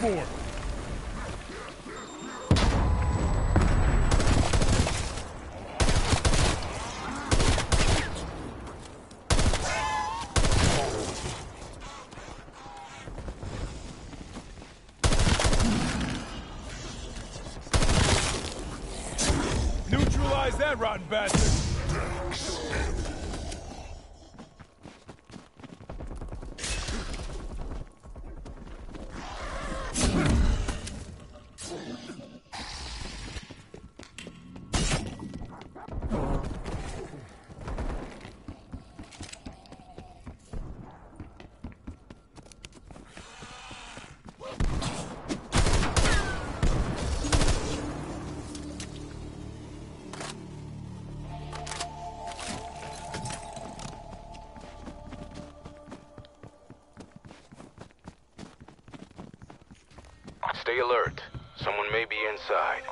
for? Neutralize that rotten bastard! Stay alert. Someone may be inside.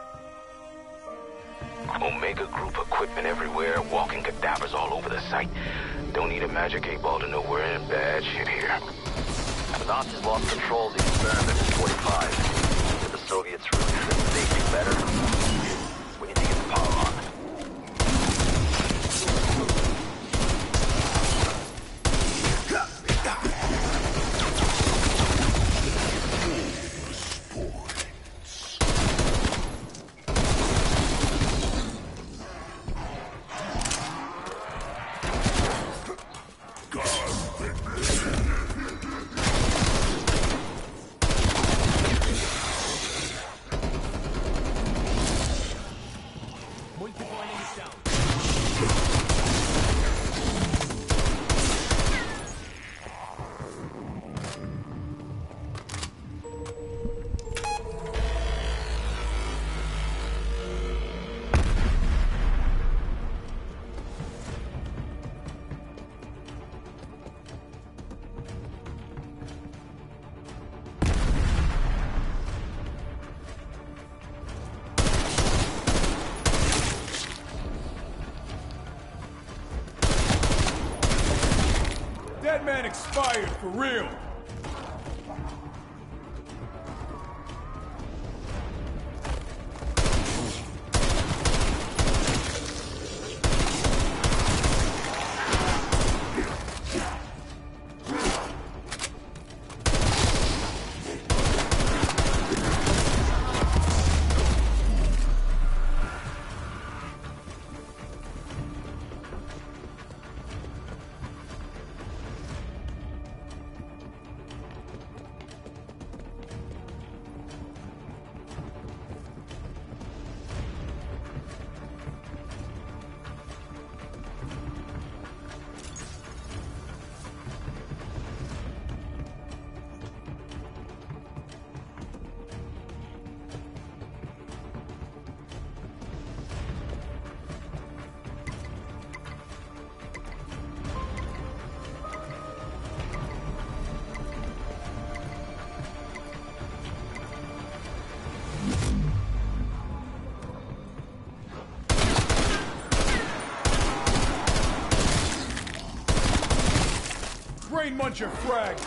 Omega Group equipment everywhere, walking cadavers all over the site. Don't need a magic 8-ball to know we're in bad shit here. The Nazis lost control of the experiment in 45. Did the Soviets really fit safety better? We need to get the power on. That man expired, for real! Brain muncher frag!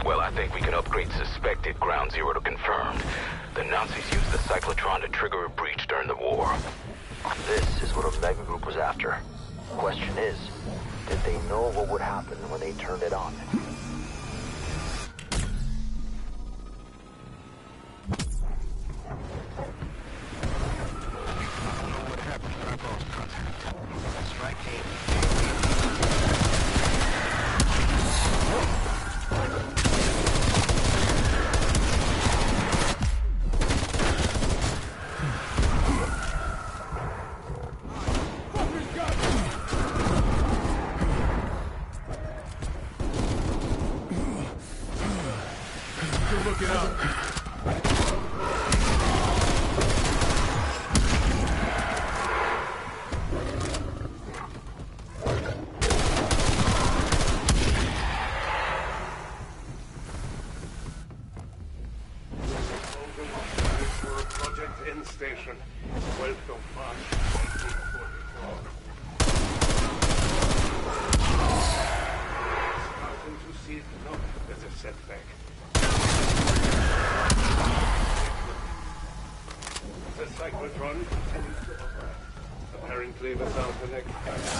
Well, I think we can upgrade suspected Ground Zero to confirmed. The Nazis used the cyclotron to trigger a breach during the war. This is what Omega Group was after. Question is, did they know what would happen when they turned it on? Looking up. Project N Station. Welcome back. Starting to see it not as a setback. The cyclotron continues to operate. Apparently without the next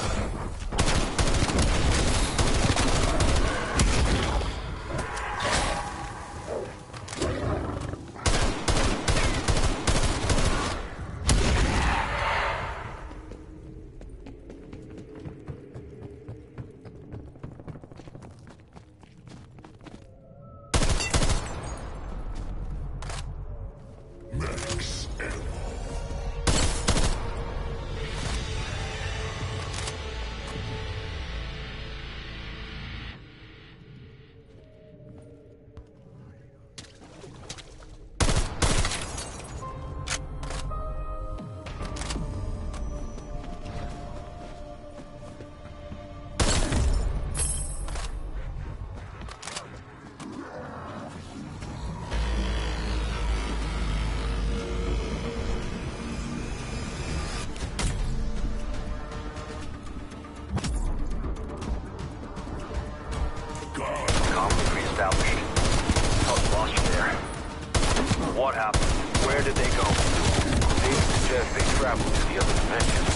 What happened? Where did they go? They suggest they traveled to the other dimension.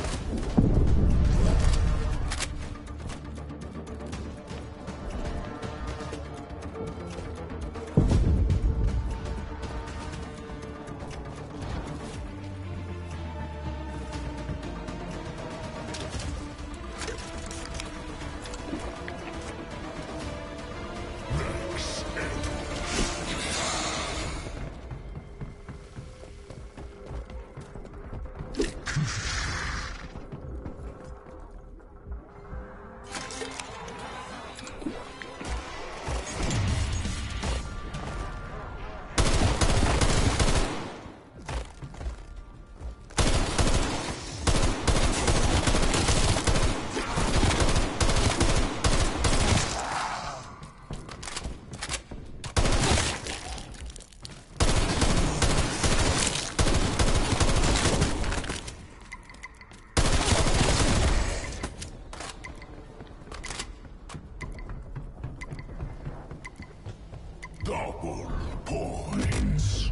Double points.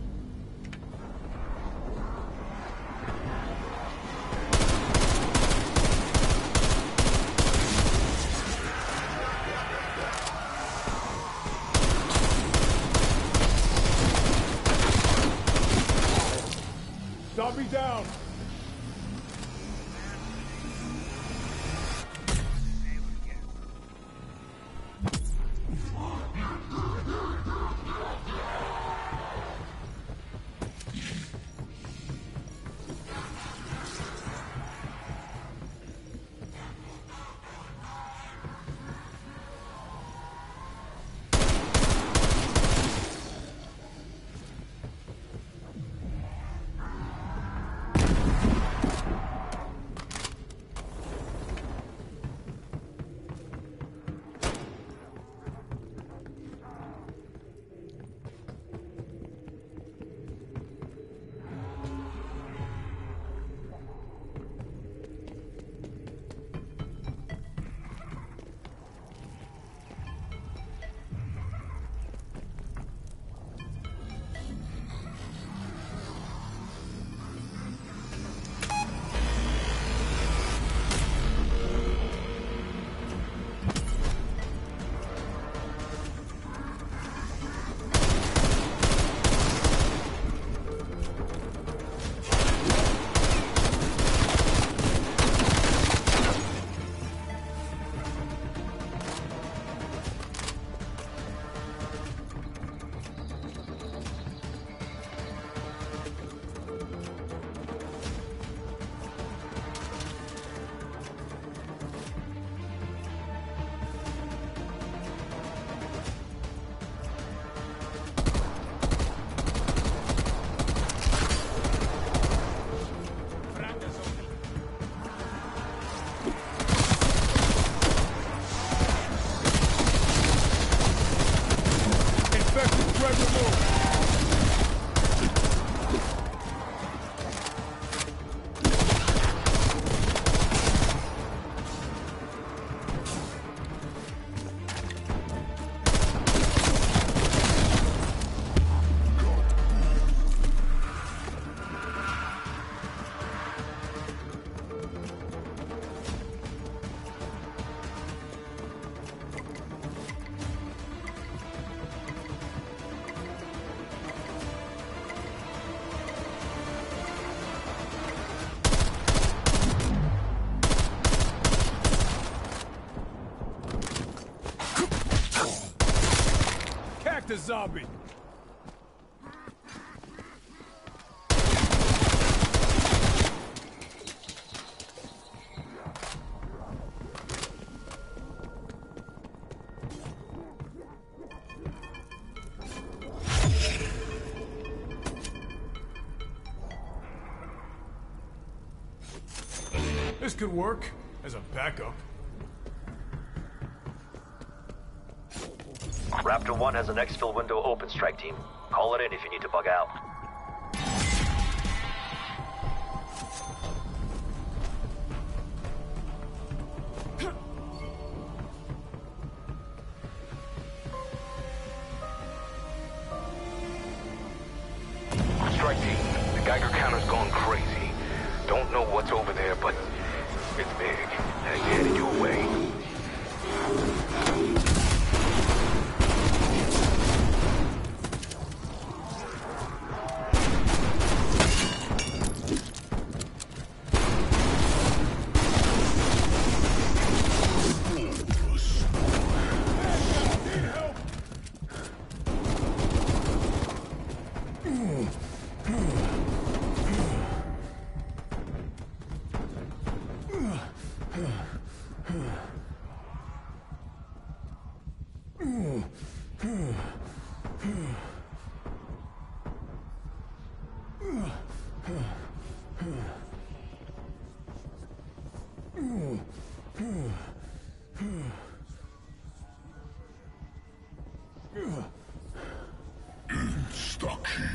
Zombie down. Target removed. The zombie. This could work as a backup. Raptor 1 has an exfil window open, strike team. Call it in if you need to bug out. Strike team, the Geiger counter's gone crazy. Don't know what's over there, but it's big. And it's headed your way. Stuck here.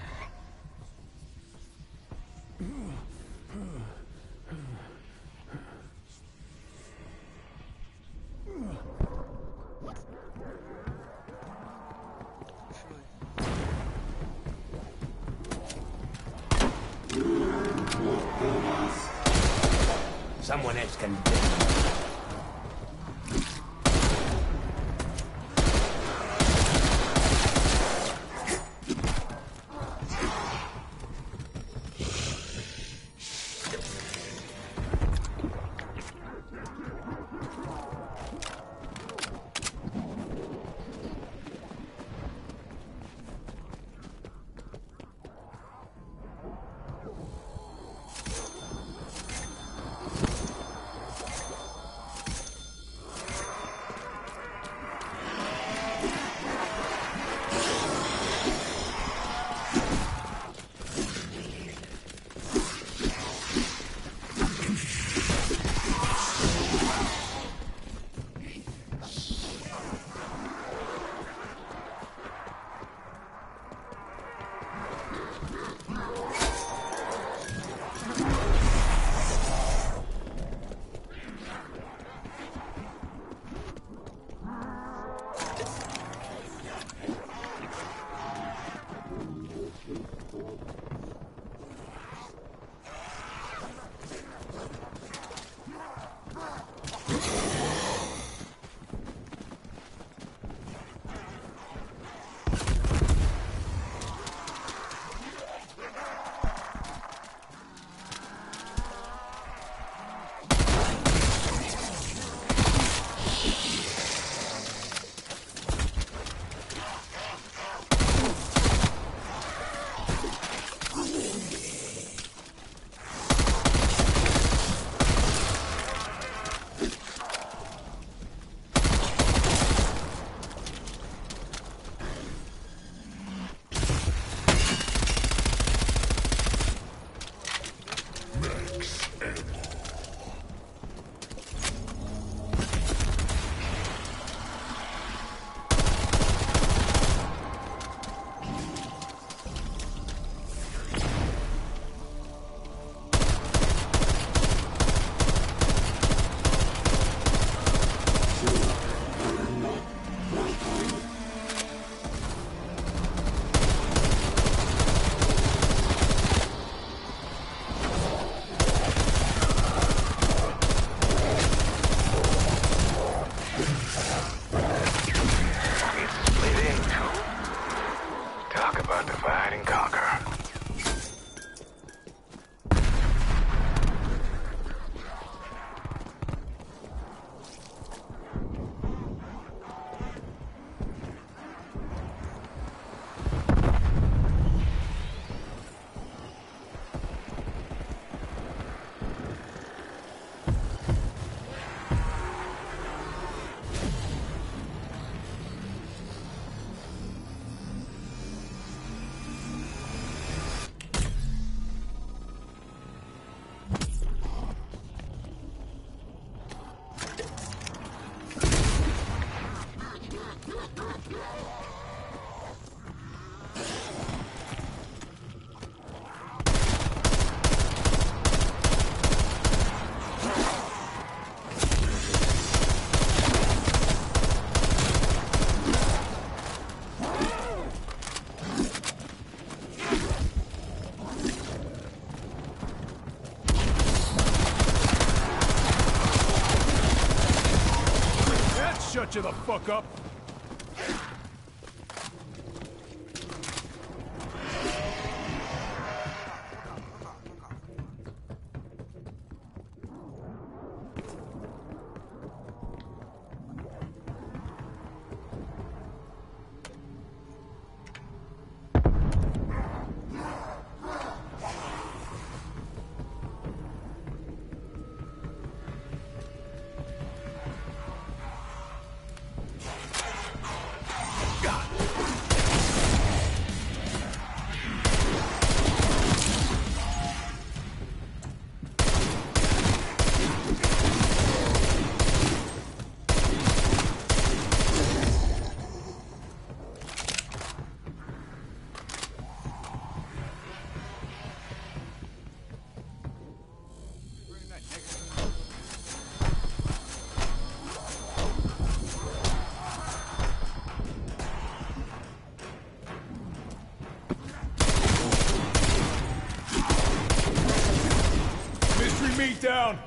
Someone else can do it. shut you the fuck up? Meat down!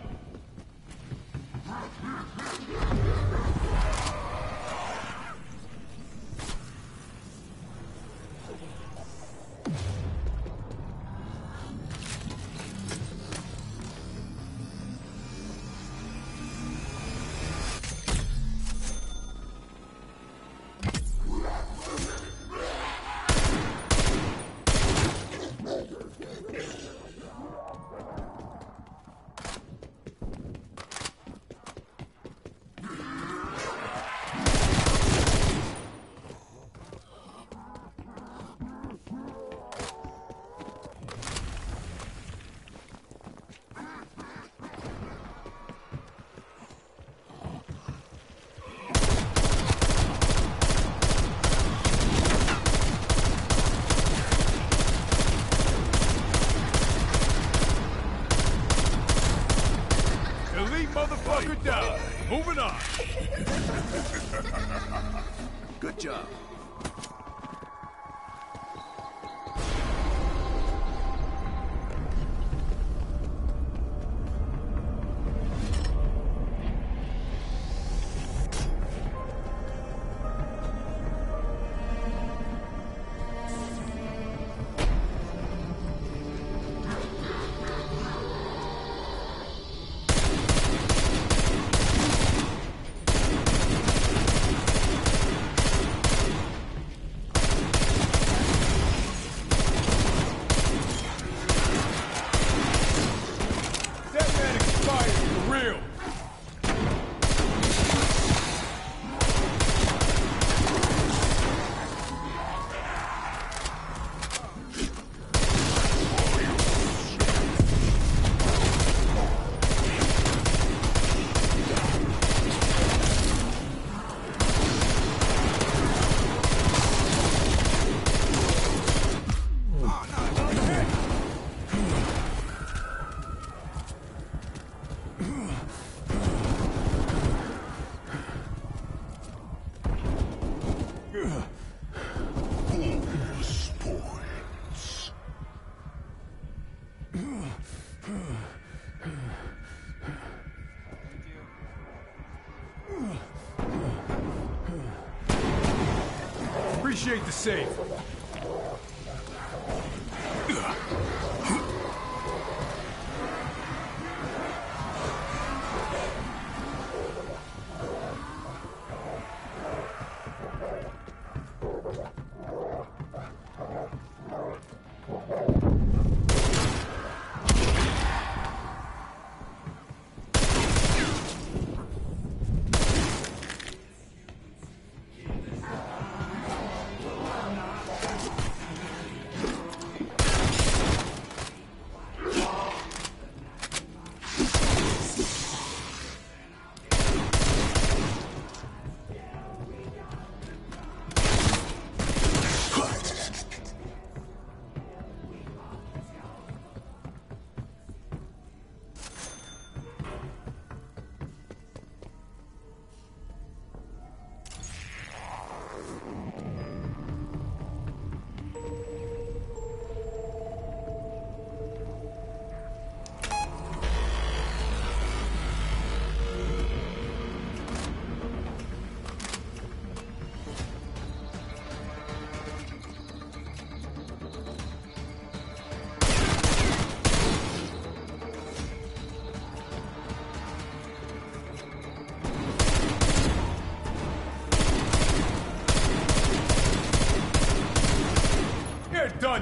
Motherfucker down. Moving on. Good job. Appreciate the save.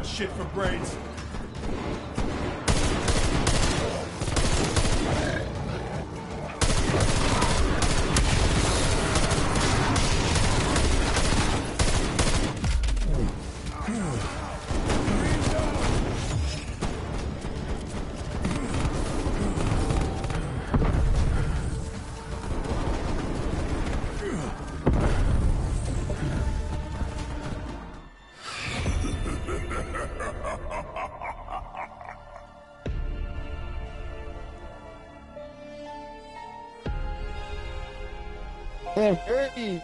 shit for brains. Hey!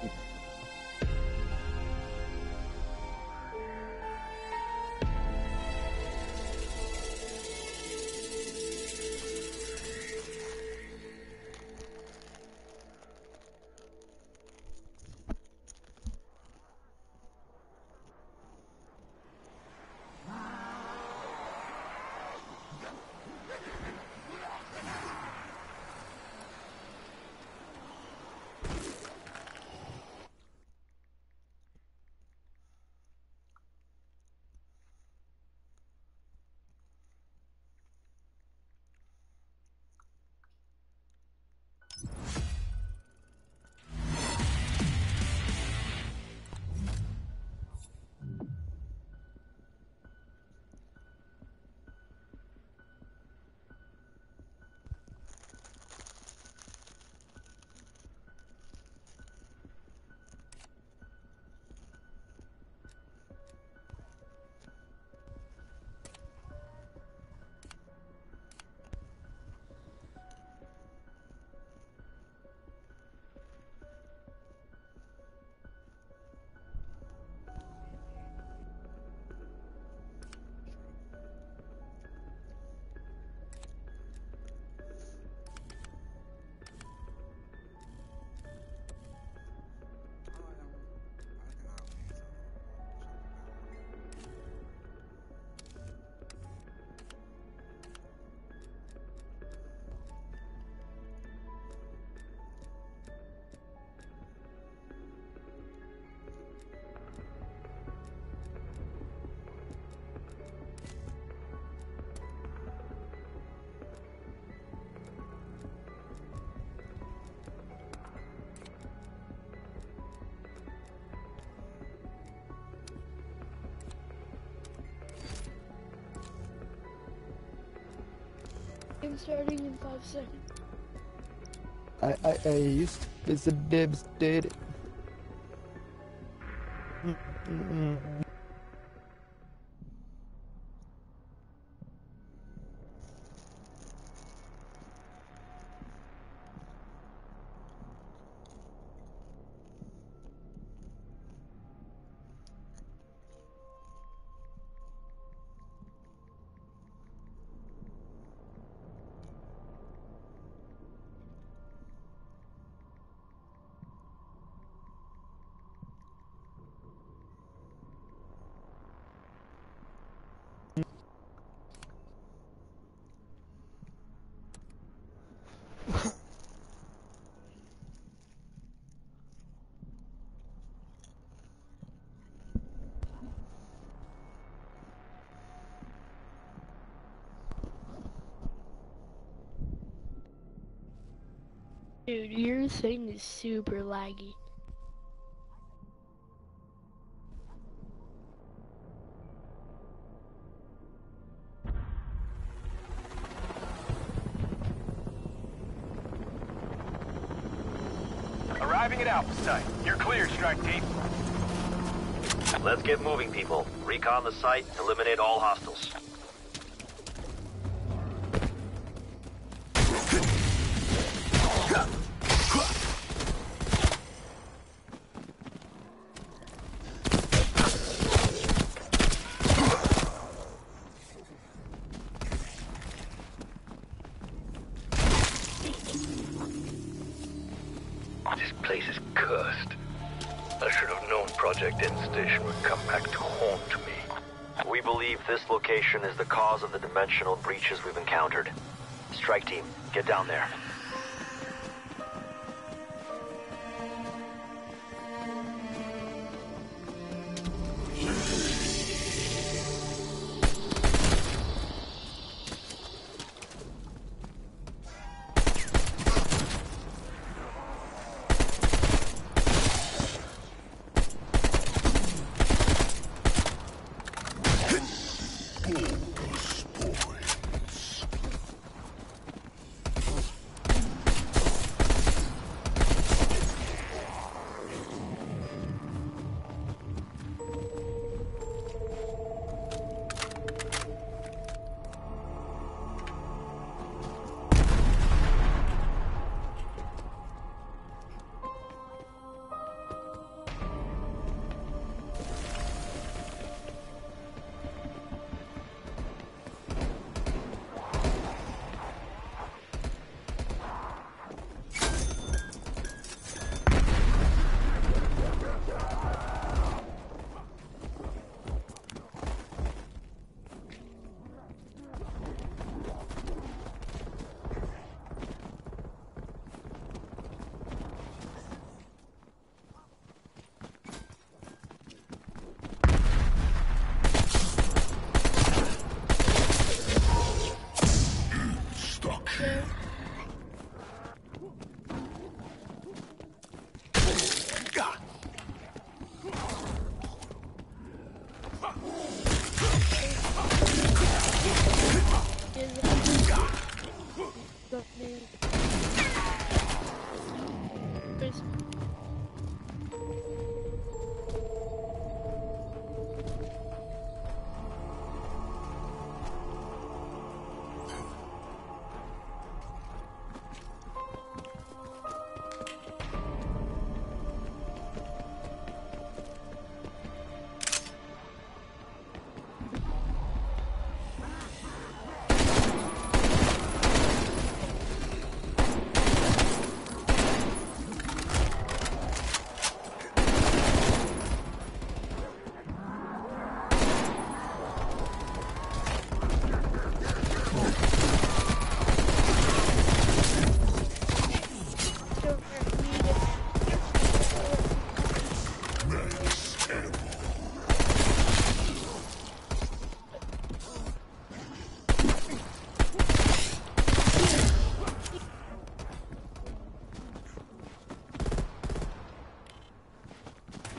I'm starting in 5 seconds. I used to visit Dibs, did it. Dude, your thing is super laggy. Arriving at Alpha Site. You're clear, strike team. Let's get moving, people. Recon the site, eliminate all hostiles. This place is cursed. I should have known Project End Station would come back to haunt me. We believe this location is the cause of the dimensional breaches we've encountered. Strike team, get down there.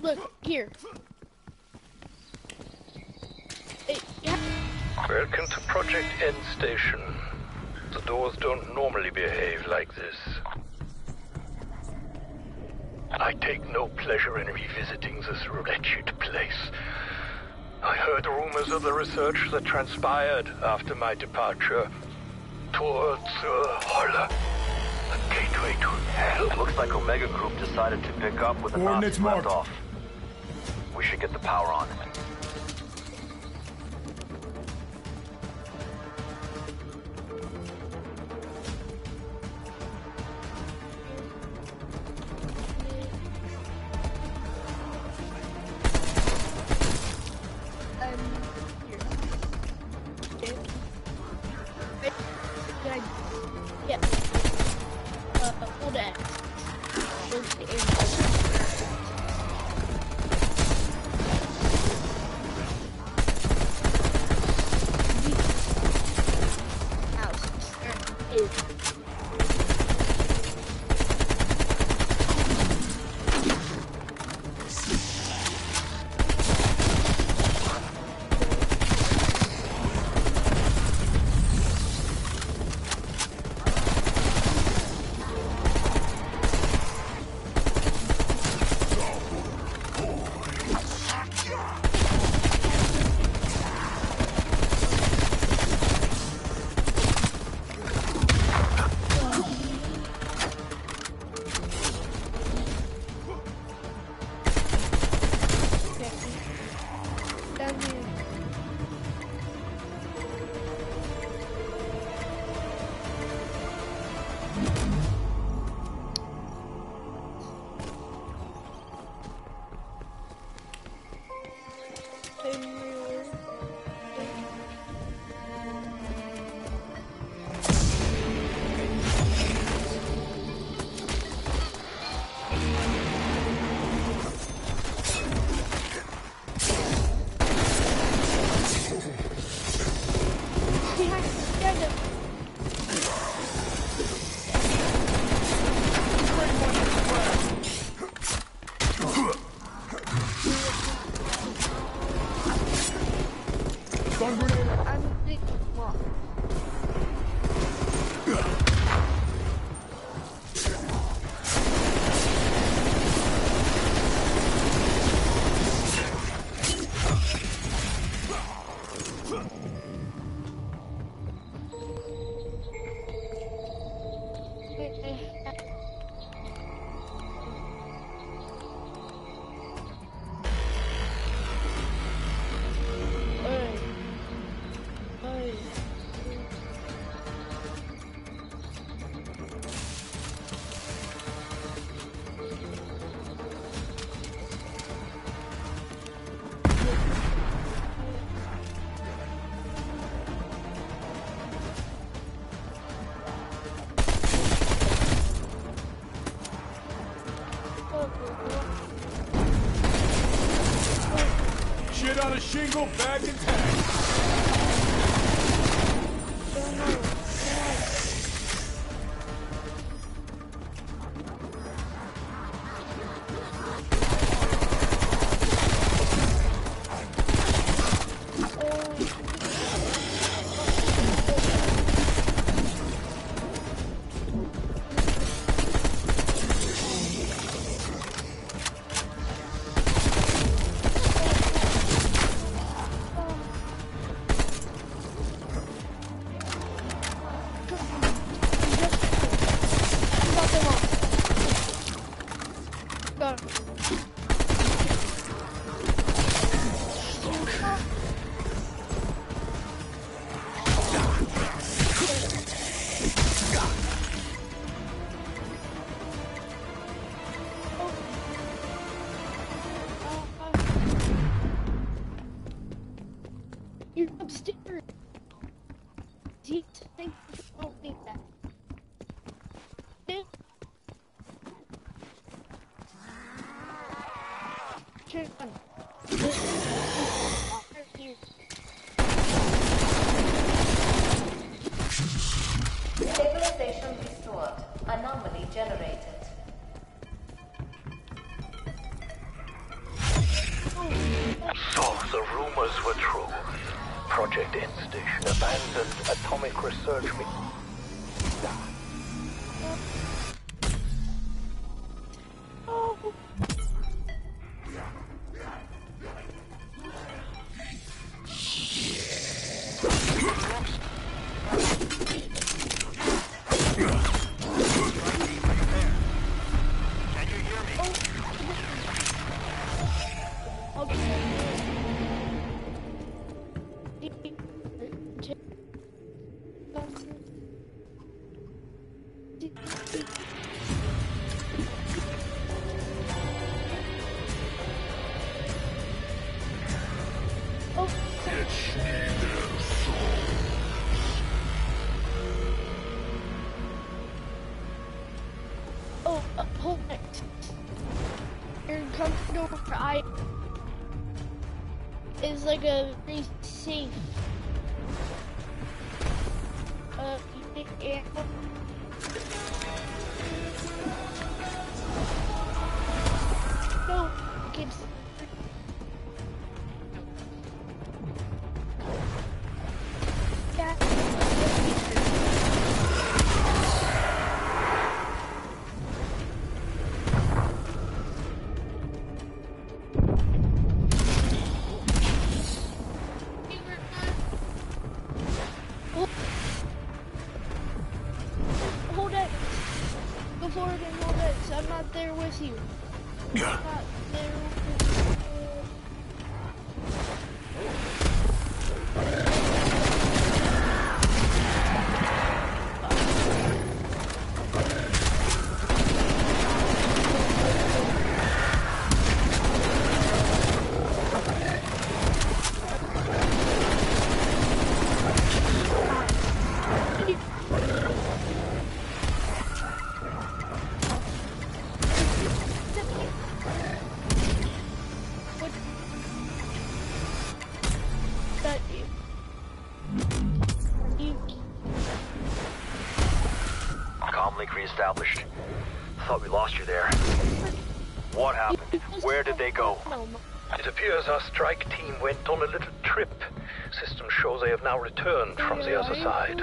Look, here. Yeah. Welcome to Project End Station. The doors don't normally behave like this. I take no pleasure in revisiting this wretched place. I heard rumors of the research that transpired after my departure towards Holla, the gateway to hell. Looks like Omega Group decided to pick up with the Coordinates Nazis left marked. off. We should get the power on. Yeah. Hold X. Stun grenade. I'm big block. Shit on a shingle, bagged and tagged. You're upstairs. Thank you for helping that. Turn on. Stabilization restored. Anomaly generated. So the rumors were true. Project End Station abandoned atomic research. Hold it. You're comfortable for is like a very safe. Yeah. No, kids. I'm not there with you. I'm not there with you. Re-established. Thought we lost you there. What happened? Where did they go? It appears our strike team went on a little trip. System shows they have now returned from the other side.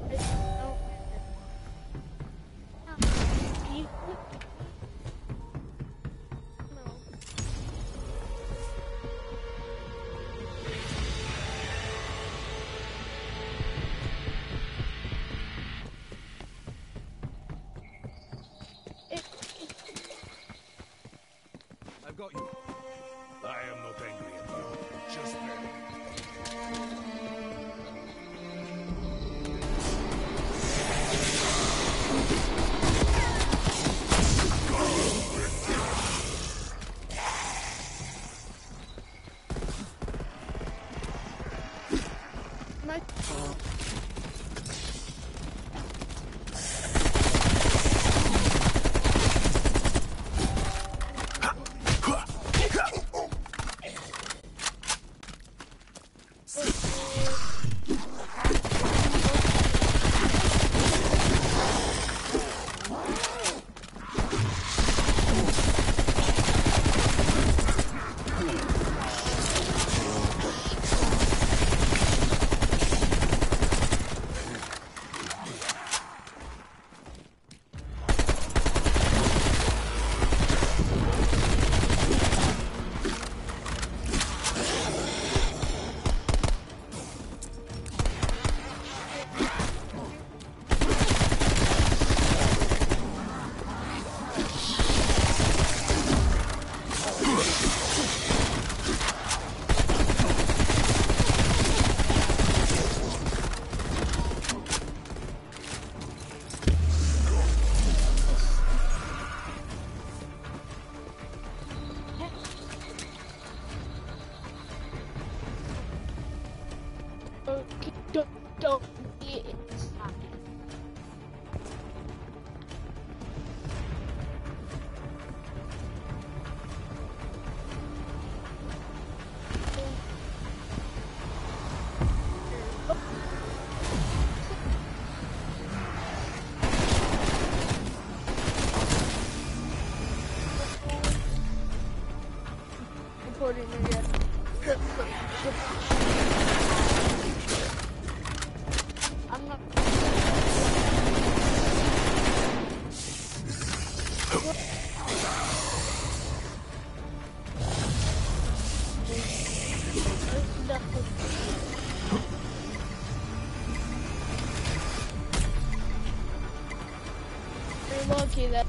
Got you. I am not angry at you. Just Don't be inside. Reporting again. I'm not. You're lucky that.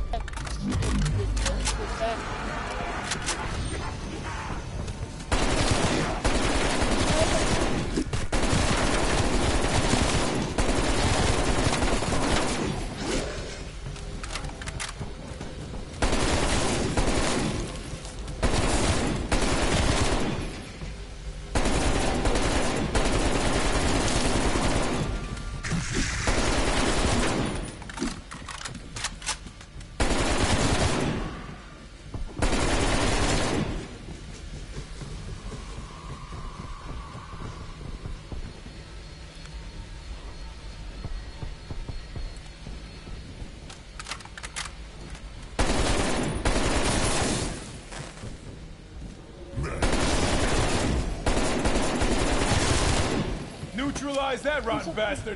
Neutralize that rotten bastard!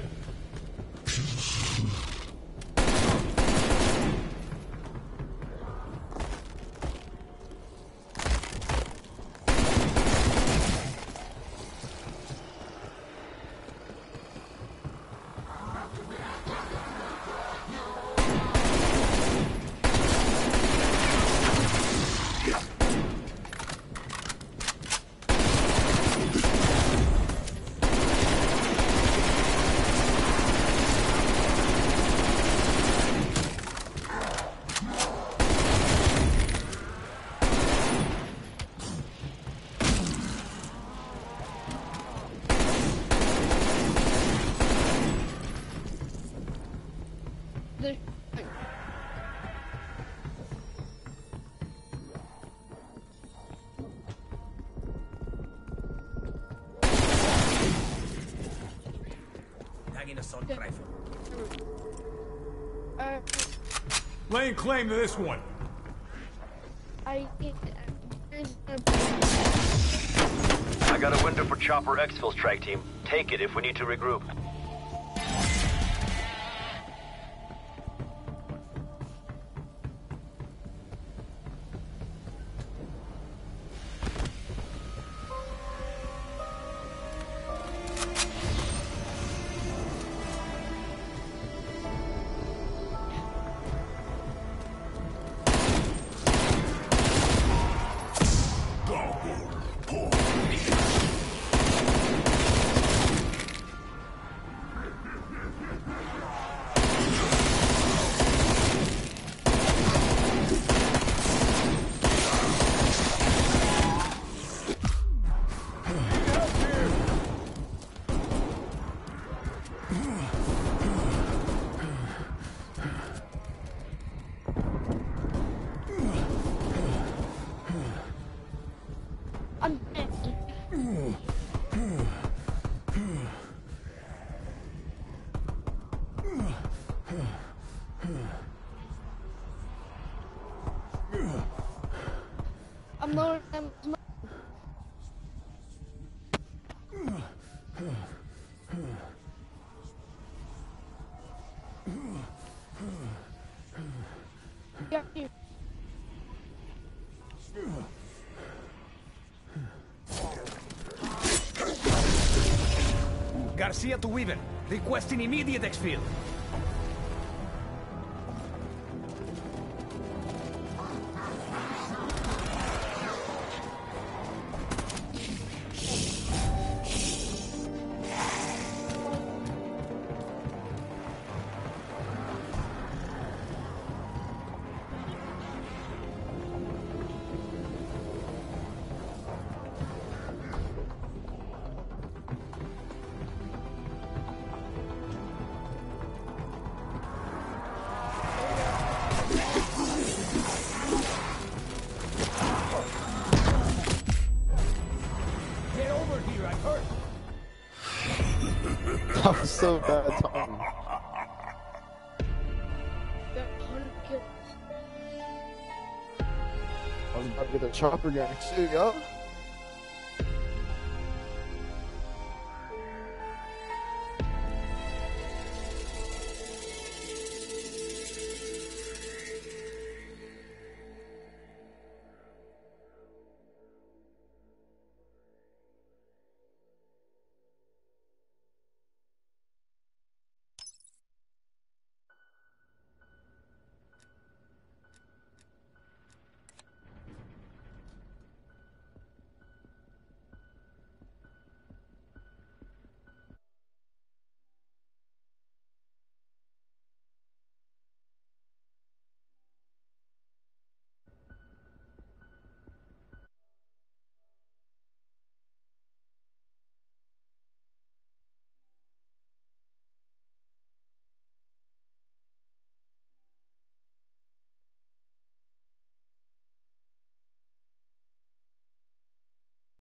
Tagging assault rifle. Laying claim to this one. I got a window for Chopper Exfil strike team. Take it if we need to regroup. I'm dead. I'm lower than yeah, here. Garcia to Weaver. Requesting immediate exfil. That was so bad timing. I was about to get a chopper gun too, yo.